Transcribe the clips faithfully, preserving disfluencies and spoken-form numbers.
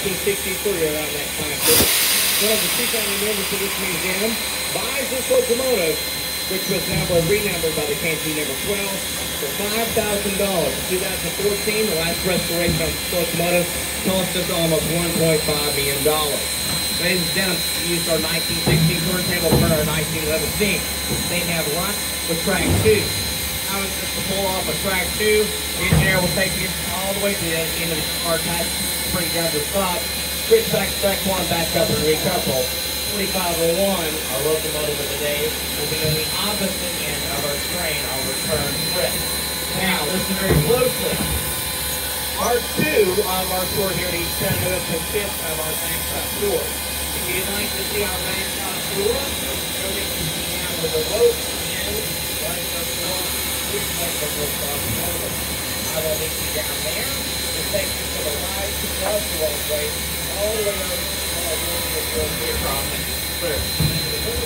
nineteen sixty-three around that time. One of the two family members of this museum buys this locomotive, which was now renumbered by the Kansas number twelve, for five thousand dollars. In two thousand fourteen, the last restoration of this locomotive cost us almost one point five million dollars. Ladies and gentlemen, we used our nineteen sixteen turntable for our nineteen eleven steam. They have lunch with track two. Now it's just to pull off a track two. The engineer will take you all the way to the end of the car type, bring you down to the stop, switch back to track one, back up and recouple. twenty-five oh one, our locomotive of the day, will be on the opposite end of our train, our return trip. Now, listen very closely. Part two of our tour here at East Chattanooga consists of our backstop tour. If you'd like to see our backstop tour, you'll need to see down with the rope and right up the rope. Which makes the rope off the motor. I will meet you down there. We'll take you to the right, across the walkway, all the way over to our road here across it. Clear. The little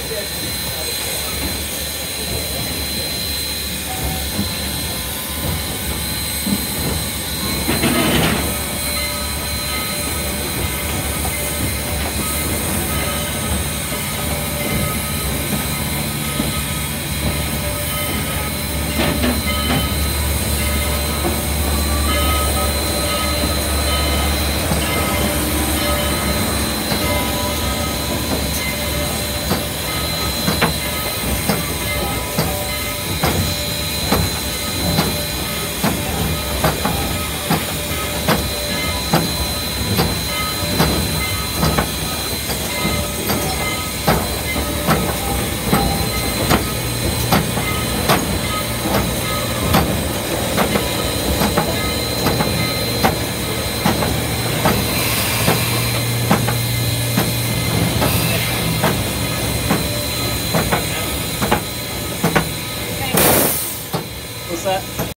What's that?